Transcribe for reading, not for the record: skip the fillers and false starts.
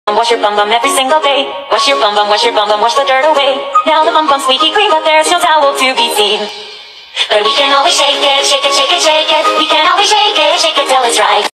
Wash your bum bum every single day. Wash your bum bum, wash your bum bum, wash the dirt away. Now the bum bum squeaky clean, but there's no towel to be seen. But we can always shake it, shake it, shake it.